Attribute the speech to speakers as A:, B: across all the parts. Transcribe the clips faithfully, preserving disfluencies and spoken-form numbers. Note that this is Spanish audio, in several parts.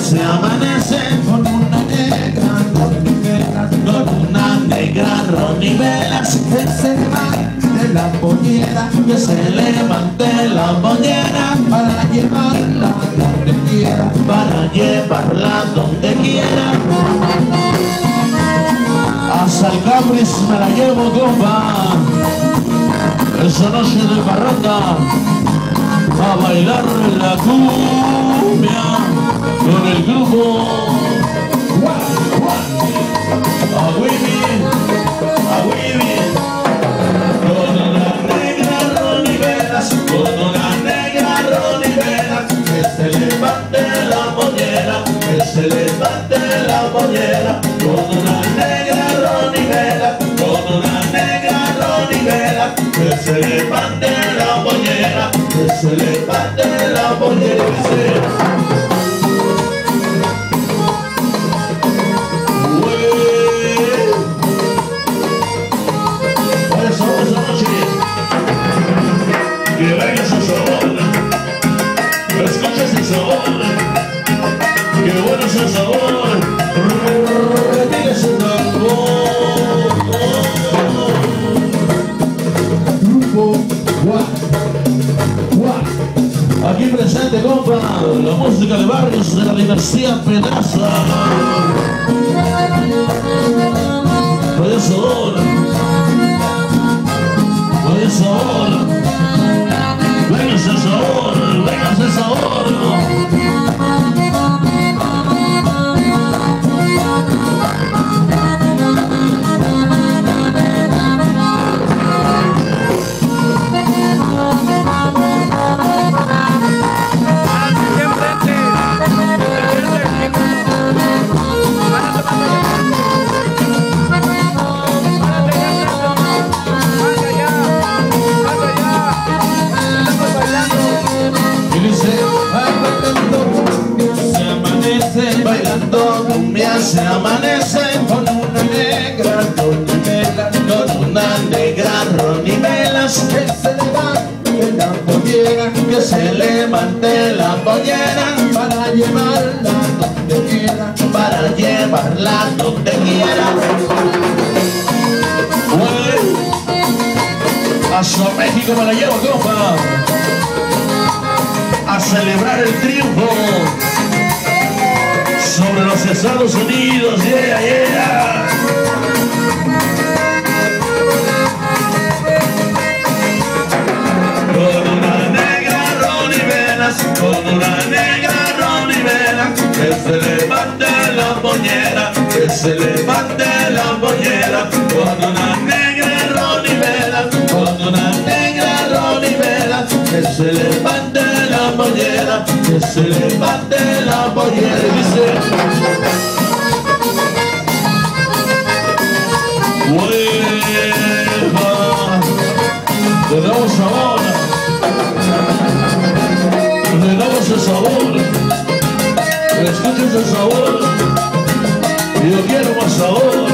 A: se amanece con una negra ronivelas, con una negra ronivelas, que se levante la pollera, que se levante la pollera, para llevarla donde quiera, para llevarla donde quiera. Hasta el Capris me la llevo, compa, esa noche de parranda, a bailar la cumbia con el grupo a Wibi, a Wibi, con una negra ronivelas, con una negra ronivelas, que se levante la pollera, que se levante la pollera, con una negra ronivelas, con una negra ronivelas, que se levante la pollera, que se levante la pollera. Que venga ese sabor, escucha ese sabor, que bueno ese sabor, retira ese tambor. Grupo Guá, Guá, aquí presente, compa, la música de barrios de la dinastía Pedraza. Vaya sabor, vaya sabor. Venga ese sabor, venga ese sabor. Bailando cumbia se amanece con una negra ronivelas, con una negra ronivelas, que se levante la pollera, que se levante la pollera, para llevarla donde quiera, para llevarla donde quiera. Hasta México me la llevo, compa, a celebrar el triunfo sobre los Estados Unidos, yeah, yeah. Con una negra ronivelas, con una negra ronivelas, que se levante la pollera, que se levante la pollera, con una negra ronivelas, con una negra ronivelas, que se levante la pollera, que se levante la pollera. Dice hueva, le damos sabor, le damos ese sabor, escucha ese sabor, yo quiero más sabor.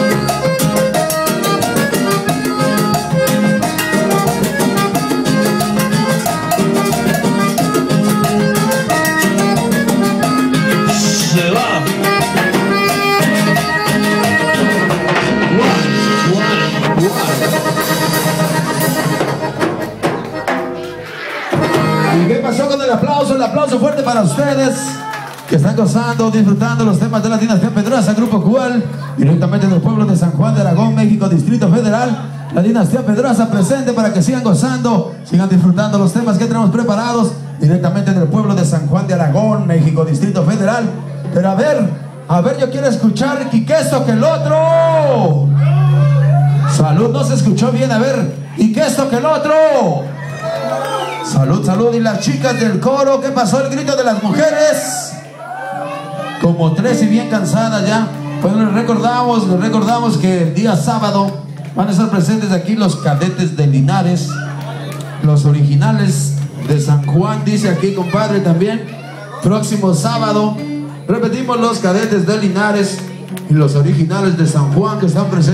A: ¿Y qué pasó con el aplauso? El aplauso fuerte para ustedes que están gozando, disfrutando los temas de la dinastía Pedraza, Grupo Cual, directamente del pueblo de San Juan de Aragón, México, Distrito Federal. La dinastía Pedraza presente para que sigan gozando, sigan disfrutando los temas que tenemos preparados directamente del pueblo de San Juan de Aragón, México, Distrito Federal. Pero a ver, a ver, yo quiero escuchar y que esto que el otro. Salud, no se escuchó bien, a ver, y que esto que el otro. Salud, salud. Y las chicas del coro, ¿qué pasó? El grito de las mujeres. Como tres y bien cansadas ya. Pues les recordamos, les recordamos que el día sábado van a estar presentes aquí los cadetes de Linares, los originales de San Juan, dice aquí, compadre, también. Próximo sábado, repetimos, los cadetes de Linares y los originales de San Juan que están presentes.